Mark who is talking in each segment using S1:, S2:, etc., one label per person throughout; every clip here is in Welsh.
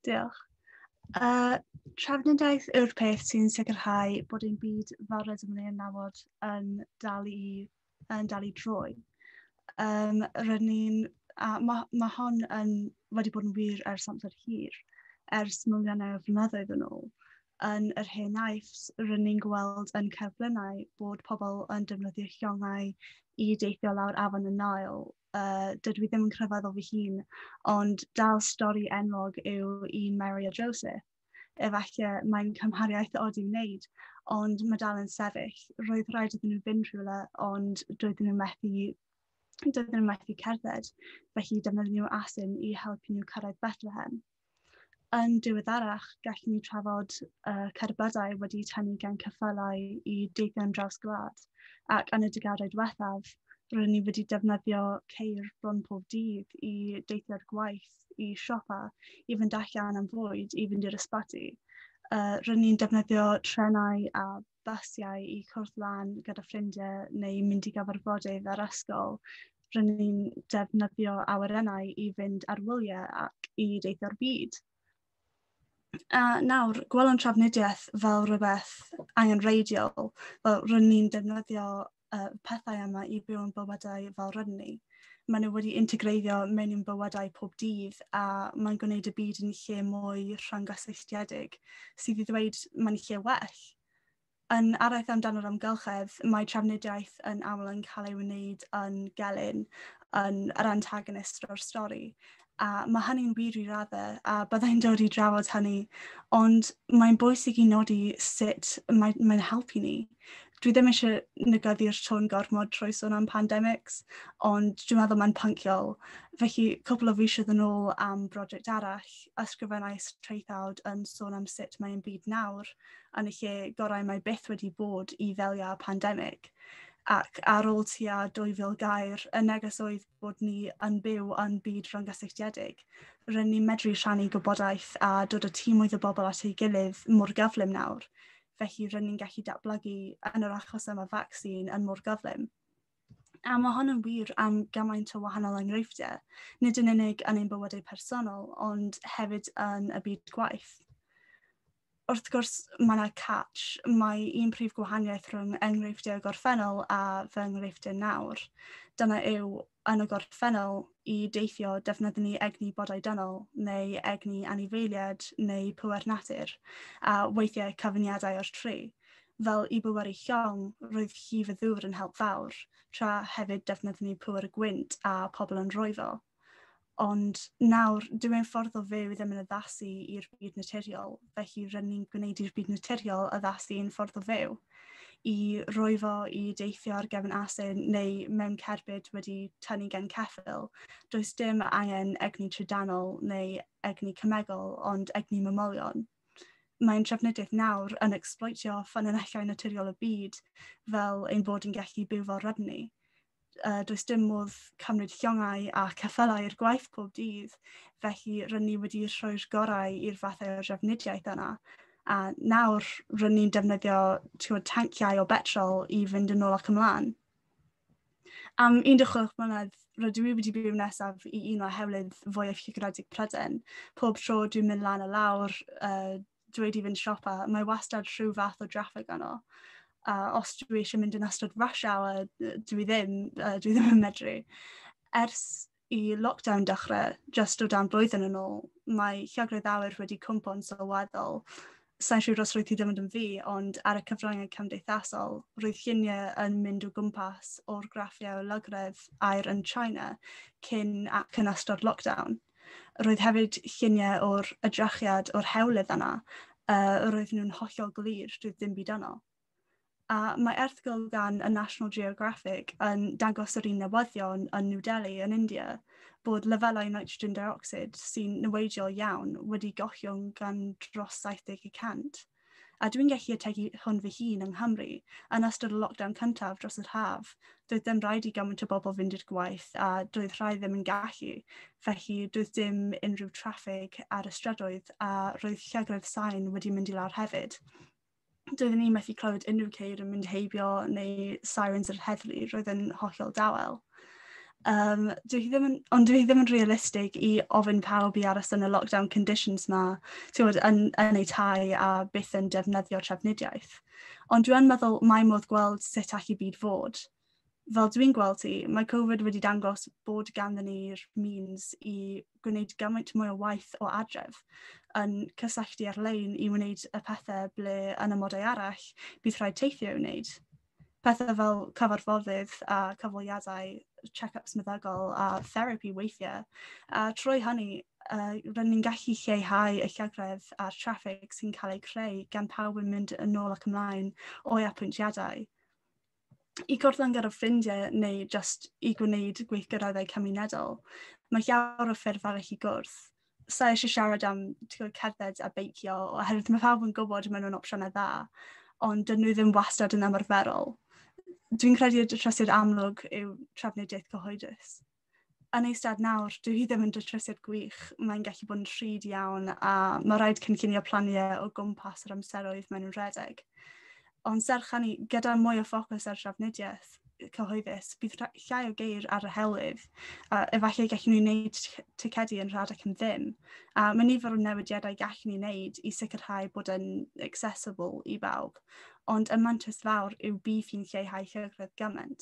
S1: Diolch. Trafnidiaeth yw'r peth sy'n sicrhau bod ein byd fel rydym ni'n nabod yn dal i droi. Mae hon wedi bod yn wir ers amser hir, ers miliynau o flynyddoedd yn ôl. Yn yr hen aifs, rydyn ni'n gweld yn cerflunau bod pobl yn defnyddio llongau i deithio lawr afon y Nile. Dydw i ddim yn crefyddol fy hun, ond dal stori enwog yw un Mary a Joseph. Efallai mae'n cymhariaeth od i'w wneud, ond mae dal yn sefyll. Roedd rhaid iddyn nhw fynd rhywle, ond doedden nhw methu cerdded, felly defnyddio nhw asyn i helpu nhw cyrraedd Bethlehem. Yn diweddarach, gallwn ni trafod cerbydau wedi tynnu gan ceffylau i deithio yn draws gwlad, ac yn y degadau diwethaf, rydyn ni wedi defnyddio ceir bron pob dydd i deithio'r gwaith, i siopa, i fynd allan am fwyd, i fynd i'r ysbyty. Rydyn ni'n defnyddio trenau a bysiau i cwrdd lan gyda ffrindiau neu mynd i gyfarfodydd ar ysgol. Rydyn ni'n defnyddio awyrennau i fynd ar wyliau ac i deithio'r byd. Nawr, gwelwn trafnidiaeth fel rhywbeth angenreidiol, fel rydyn ni'n defnyddio pethau yma i byw yn bywydau fel rydyn ni. Maen nhw wedi integreiddio mewn i'n bywydau pob dydd a mae'n gwneud y byd yn lle mwy rhyngysylltiedig sydd i ddweud mae'n lle well. Yn araith amdano'r amgylchedd, mae trafnidiaeth yn aml yn cael ei wneud yn gelyn yn yr antagonist o'r stori. A mae hynny'n wir i raddau a byddai'n dod i drafod hynny, ond mae'n bwysig i nodi sut mae'n helpu ni. Dwi ddim eisiau negyddu'r tôn gormod trwy sôn am pandemics, ond dwi'n meddwl mae'n pynciol. Felly, cwpl o fisoedd yn ôl am brosiect arall, ysgrifennais traethawd yn sôn am sut mae'n byd nawr, yn y lle gorau mae byth wedi bod i ddelio â pandemic. Ac ar ôl tua 2000 gair, y neges oedd bod ni yn byw yn byd rhyngysylltiedig. Rydyn ni'n medru rhannu gwybodaeth a dod o tîmwydd o bobl at ei gilydd mor gyflym nawr. Felly rydyn ni'n gallu datblygu yn yr achos yma vaccine yn mor gyflym. A mae hon yn wir am gymaint o wahanol enghreifftiau, nid yn unig yn ein bywydau personol, ond hefyd yn y byd gwaith. Wrth gwrs, mae yna catch. Mae un prif gwahaniaeth rhwng enghreifftiau gorffennol a fy enghreifftiau nawr. Dyna yw, yn y gorffennol, i deithio defnyddio ni egni bodau dynol, neu egni anifeiliaid, neu pŵer natur, a weithiau cyfyniadau o'r tri. Fel i byweru llong, roedd llif y ddŵr yn help fawr, tra hefyd defnyddio ni pŵer gwynt a pobl yn rwyfo. Ond nawr, dwi'n ffordd o fyw ddim yn addasu i'r byd naturiol, felly rydyn ni'n gwneud i'r byd naturiol addasu yn ffordd o fyw. I rwyfo, i deithio ar gefn asyn neu mewn cerbyd wedi tynnu gan ceffyl, does dim angen egni trydanol neu egni cymegol, ond egni mamolion. Mae'n trafnidiaeth nawr yn exploitio ffynonellau naturiol y byd fel ein bod yn gallu byw fel rydyn ni. Does dim modd cymryd llongau a ceffylau i'r gwaith pob dydd, felly rydyn ni wedi rhoi'r gorau i'r fathau o drafnidiaeth yna. A nawr rydyn ni'n defnyddio tanciau o betrol i fynd yn ôl ac ymlaen. Am 16 mlynedd, rydw i wedi byw nesaf i un o hewlydd fwyaf llygradeg Prydain. Pob tro dwi'n mynd lan a lawr, dweud i fynd siopa, mae wastad rhyw fath o draffig yno. Os dwi eisiau mynd yn ystod rush hour, dwi ddim yn medru. Ers i lockdown dechrau, just o dan blwyddyn yn ôl, mae llygredd awyr wedi cwmpo'n sylweddol. Sa'n siŵr os roedd hi ddim yn fi, ond ar y cyfryngau cymdeithasol, roedd lluniau yn mynd o gwmpas o'r graffiau lygredd aer yn China cyn ac yn ystod lockdown. Roedd hefyd lluniau o'r edrychiad o'r hewlydd yna, roedd nhw'n hollol glir, doedd ddim byd yno. A mae erthygl gan y National Geographic yn dangos yr un newyddion yn New Delhi yn India bod lefelau nitrogen dioxide sy'n niweidiol iawn wedi gollwng gan dros 70%. A dwi'n gallu ategu hwn fy hun yng Nghymru yn ystod y lockdown cyntaf dros yr haf. Doedd ddim rhaid i gymaint o bobl fynd i'r gwaith a doedd rhai ddim yn gallu. Felly doedd dim unrhyw traffig ar y strydoedd a roedd llygredd sain wedi mynd i lawr hefyd. Doeddwn ni methu clywed unrhyw ceir yn mynd heibio neu sirens yr heddlu, roedd yn hollol dawel. Dwi ddim yn realistig i ofyn pawb i aros yn y lockdown conditions ma, yn eu tai a byth yn defnyddio trafnidiaeth. Ond dwi yn meddwl mae modd gweld sut all i byd fod. Fel dwi'n gweld ti, mae Covid wedi dangos bod ganddyn ni'r means i gwneud gymaint mwy o waith o adref yn cysylltu ar-lein i wneud y pethau ble yn y modau arall bydd rhaid teithio i wneud. Pethau fel cyfarfodydd a cyfweliadau, check-ups meddygol a therapi weithiau. A trwy hynny, rydyn ni'n gallu lleihau y llygredd a'r traffig sy'n cael ei creu gan pawb yn mynd yn ôl ac ymlaen o'i apwyntiadau. I gwrdd yn gyda ffrindiau neu just i gwneud gweithgareddau cymunedol, mae llawer o ffyrdd arall i gwrdd. Sa eisiau siarad am cerdded a beicio, oherwydd mae pawb yn gwybod mewn yn opsiynau dda, ond dyn nhw ddim wastad yn ymarferol. Dwi'n credu y datrysiad amlwg yw trafnidiaeth cyhoeddus. Yn eistedd nawr, dwi ddim yn datrysiad gwych, mae'n gallu bod yn rhyd iawn a mae rhaid cynllunio planiau o gwmpas yr amseroedd mewn rhedeg. Ond serch hynny, gyda mwy o ffocws ar trafnidiaeth cyhoeddus, bydd llai o geir ar y helydd, efallai gallwn ni wneud ticedu yn rhad ac yn ddim. Mae nifer o newidiadau gallwn ni wneud i sicrhau bod yn accessible i bawb, ond y mantis fawr yw bydd hi'n lleihau llygredd gymaint.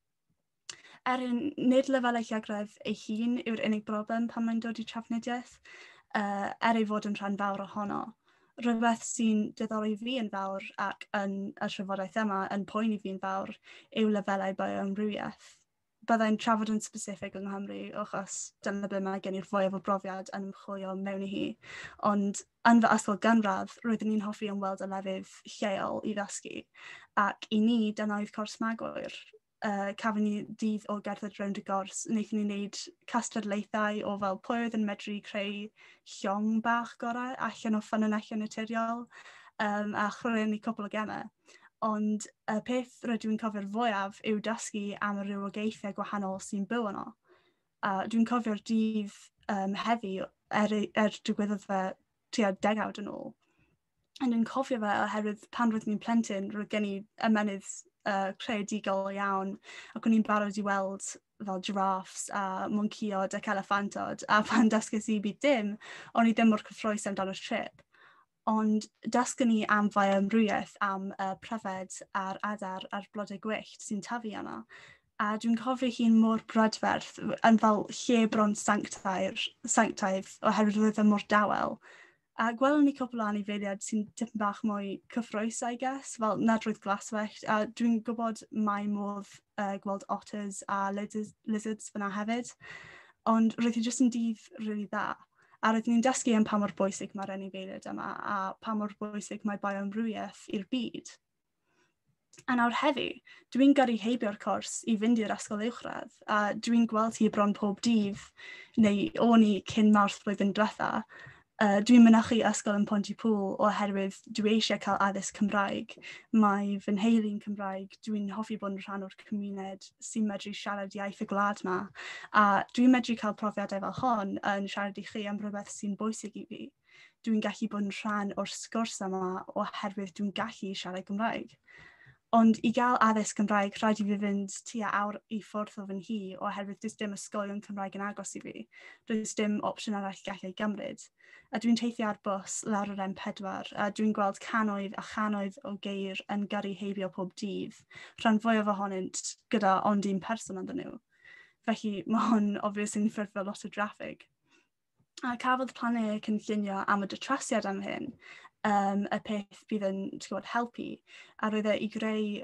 S1: Nid lefelau llygredd ei hun yw'r unig broblem pan mae'n dod i trafnidiaeth, ei fod yn rhan fawr ohono. Rhywbeth sy'n diddori fi yn fawr ac yn y trafodaeth yma yn poeni fi'n fawr yw lefelau bioamrywiaeth. Byddai'n trafod yn specific yng Nghymru achos dyna be mae gen i'r fwyaf o brofiad yn ymchwilio mewn i hi. Ond yn fy ysgol gynradd, roeddwn ni'n hoffi ymweld â lefydd lleol i ddysgu ac i ni dyna oedd cwrs magwyr. Cafon ni dydd o gerdded rownd y gors, wnaethon ni wneud cystadlaethau o fel pwy oedd yn medru creu llong bach gorau allan o ffynonellau naturiol a chreuon ni cwpl o gemau. Ond y peth rydw i'n cofio'r fwyaf yw dysgu am y rywogaethau gwahanol sy'n byw yno. Dwi'n cofio'r dydd heddi digwyddodd fe tua 10 yn ôl. Dwi'n cofio fe oherwydd pan roeddwn ni'n plentyn, roedd gen i ymenydd creadigol iawn ac o'n i'n barod i weld fel giraffes a mwnceod ac elephantod a pan dysgus i byd dim, o'n i ddim mor cyffrous amdano'r trip. Ond dysgu ni am bioamrywiaeth am pryfed a'r adar a'r blodau gwyllt sy'n tyfu yno. A dwi'n cofio hi'n mor brydferth yn fel lle bron sanctaidd oherwydd roedd e mor dawel. A gwelwn ni cwpl o anifeiliaid sy'n dipyn bach mwy cyffrous, I guess, fel nad roedd glaswellt. A dwi'n gwybod mae modd gweld otters a lizards fyna hefyd. Ond roedd hi jyst yn dydd rili dda. A roeddwn ni'n dysgu am pa mor bwysig mae'r anifeiliaid yma a pa mor bwysig mae bioamrywiaeth i'r byd. A nawr heddi, dwi'n gyrru heibio'r cwrs i fynd i'r ysgol uwchradd. A dwi'n gweld hi bron pob dydd, neu o'n i cyn Mawrth blwyddyn diwetha. Dwi'n mynychu ysgol yn Pontypool oherwydd dwi eisiau cael addysg Cymraeg. Mae fy nheulu'n Cymraeg, dwi'n hoffi bod yn rhan o'r cymuned sy'n medru siarad iaith y gwlad yma. A dwi'n medru cael profiadau fel hon yn siarad i chi am rhywbeth sy'n bwysig i fi. Dwi'n gallu bod yn rhan o'r sgwrs yma oherwydd dwi'n gallu siarad Cymraeg. Ond i gael addysg Cymraeg, rhaid i fi fynd tua awr i ffwrdd o fy nhŷ oherwydd does dim ysgolion Cymraeg yn agos i fi. Does dim opsiwn arall gallai gymryd. A dwi'n teithio ar bws lawr yr M4 a dwi'n gweld cannoedd a channoedd o geir yn gyrru heibio pob dydd, rhan fwyaf ohonynt gyda ond un person ynddyn nhw. Felly mae hwn obviously yn ffurfio lot o draffig. A cafodd planau cynllunio am y datrysiad am hyn, y peth bydd yn helpu, a roedd e i greu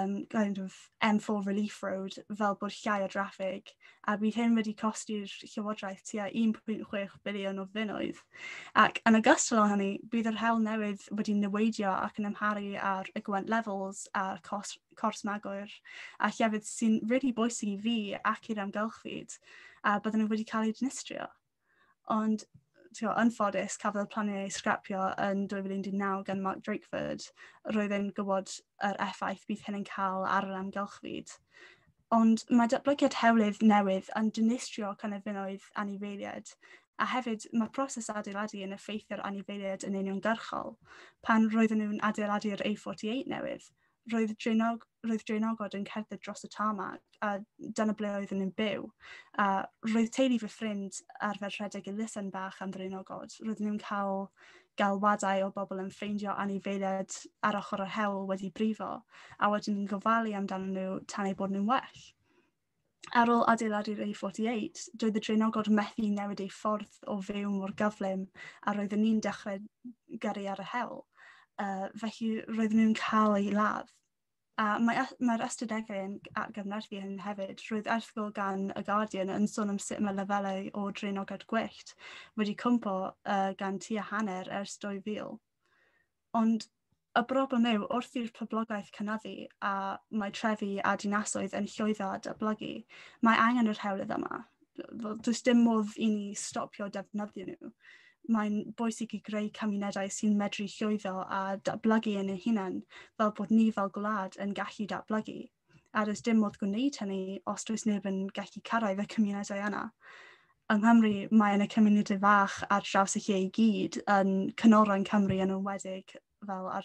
S1: M4 Relief Road fel bod llai o draffig, a bydd hyn wedi costi'r llywodraeth tua 1.6 biliwn o funnoedd. Ac yn ogystal â hynny, bydd yr hewl newydd wedi newidio ac yn amharu ar y gwent levels a'r cors magwyr, a llefydd sy'n really bwysig i fi ac i'r amgylchfyd, a bydden nhw wedi cael eu dinistrio. Ond yn ffodus, cafodd y planiau eu scrapio yn 2019 gan Mark Drakeford, roedd e'n gwybod yr effaith bydd hyn yn cael ar yr amgylchfyd. Ond mae datblygiad hewlydd newydd yn dinistrio cynefinoedd anifeiliaid, a hefyd mae proses adeiladu yn effeithio'r anifeiliaid yn uniongyrchol. Pan roedden nhw'n adeiladu'r A48 newydd, roedd dreunogod yn cerdded dros y tarmac, a dyna ble oedden nhw'n byw. Roedd teulu fy ffrind arfer rhedeg elusen bach am dreunogod. Roedden nhw'n cael galwadau o bobl yn ffeindio anifeiliaid ar ochr yr hewl wedi brifo, a wedyn nhw'n gofalu amdano nhw tan eu bod nhw'n well. Ar ôl adeiladu'r A48, doedd y dreunogod methu newid ei ffordd o fyw mor gyflym, a roedden ni'n dechrau gyrru ar y hewl. Felly roedden nhw'n cael ei ladd. Mae'r ystadegau yn atgyfnerthu hyn hefyd. Roedd erthgol gan y Guardian yn sôn am sut mae lefelau o dreunogod gwyllt wedi cwmpo gan tua hanner ers 2000. Ond y broblem yw, wrth i'r poblogaeth cynyddu a mae trefi a dinasoedd yn llwyddo a datblygu, mae angen yr hewlydd yma. Does dim modd i ni stopio defnyddio nhw. Mae'n bwysig i greu cymunedau sy'n medru llwyddo a datblygu yn eu hunain, fel bod ni fel gwlad yn gallu datblygu. A does dim modd gwneud hynny os does neb yn gallu cyrraedd y cymunedau yna. Yng Nghymru, mae yn y cymunedau fach ar draws y lle i gyd yn canolrain Cymru yn enwedig fel ar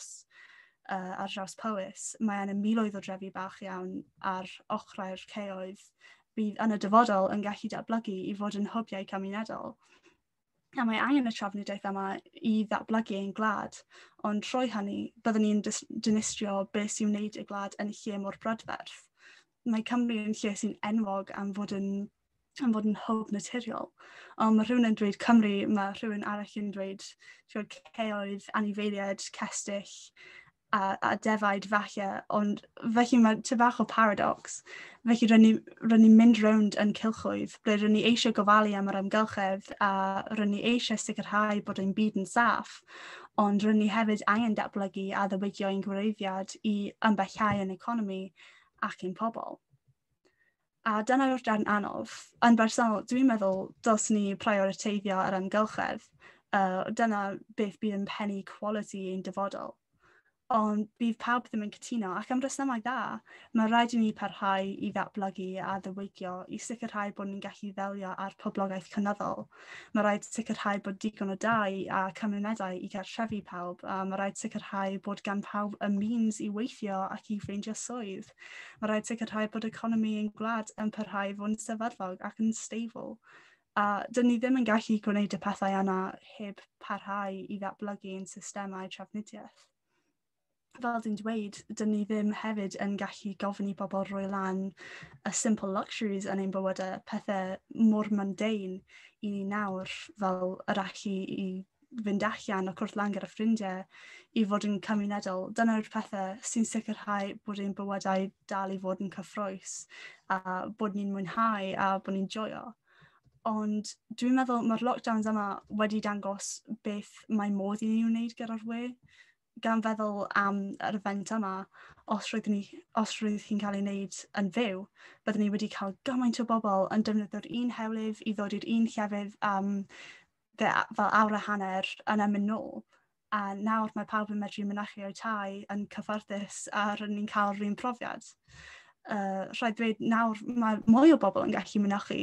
S1: draws Powys. Mae yna miloedd o drefi bach iawn ar ochrau'r ceoedd bydd yn y dyfodol yn gallu datblygu i fod yn hwbiau cymunedol. A mae angen y trafnidiaeth yma i ddatblygu ein gwlad, ond trwy hynny, byddwn ni'n dinistrio beth sy'n wneud y gwlad yn lle mor brydferth. Mae Cymru yn lle sy'n enwog am fod yn hwb naturiol. Ond mae rhywun yn dweud Cymru, mae rhywun arall yn dweud ceoedd, anifeiliaid, cestyll a defaid falle, ond felly mae ty bach o paradox. Felly rydyn ni'n mynd rownd yn cylchwydd, ble rydyn ni eisiau gofalu am yr amgylchedd a rydyn ni eisiau sicrhau bod ein byd yn saff, ond rydyn ni hefyd angen datblygu a ddywygio ein gwreiddiad i ymbellau yn economi ac ein pobl. A dyna yw'r darn anodd. Yn bersonol, dwi'n meddwl dylsyn ni prioriteiddio yr amgylchedd. Dyna beth bydd yn pennu quality ein dyfodol. Ond bydd pawb ddim yn cytuno, ac am resymau dda, mae rhaid i ni parhau i ddatblygu a ddywygio i sicrhau bod ni'n gallu ddelio â'r poblogaeth cynyddol. Mae rhaid sicrhau bod digon o dai a cymunedau i gartrefi pawb, a mae rhaid sicrhau bod gan pawb y means i weithio ac i ffeindio swydd. Mae rhaid sicrhau bod economi ein gwlad yn parhau fod yn sefydlog ac yn stable. Dyn ni ddim yn gallu gwneud y pethau yna heb parhau i ddatblygu ein systemau trafnidiaeth. Fel dwi'n dweud, dyn ni ddim hefyd yn gallu gofyn i bobl roi lan y simple luxuries yn ein bywydau, pethau mor mundane i ni nawr, fel yr allu i fynd allan o cwrdd lan gyda ffrindiau i fod yn cymunedol. Dyna'r pethau sy'n sicrhau bod ein bywydau dal i fod yn cyffrous, a bod ni'n mwynhau a bod ni'n joio. Ond dwi'n meddwl mae'r lockdowns yma wedi dangos beth mae modd i ni wneud gyda'r we. Gan feddwl am yr event yma, os roedd hi'n cael ei wneud yn fyw, byddwn ni wedi cael gymaint o bobl yn defnyddio'r un hewlydd i ddod i'r un llefydd fel awr a hanner yn mynd nôl. A nawr mae pawb yn medru mynychu o'i tai yn cyfforddus a rydyn ni'n cael yr un profiad. Rhaid dweud nawr mae mwy o bobl yn gallu mynychu.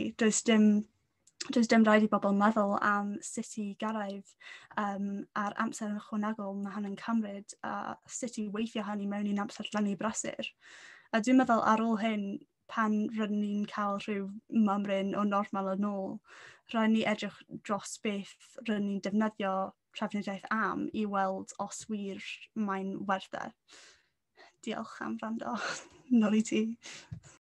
S1: Does dim rhaid i bobl meddwl am sut i gyrraedd a'r amser ychwanegol mae hynny'n cymryd a sut i weithio hynny mewn i'n amser llenni brysur. A dwi'n meddwl ar ôl hyn, pan rydyn ni'n cael rhyw mymryn o normal yn ôl, rhaid ni edrych dros beth rydyn ni'n defnyddio trafnidiaeth am i weld os wir mae'n werth e. Diolch am wrando. Nôl i ti.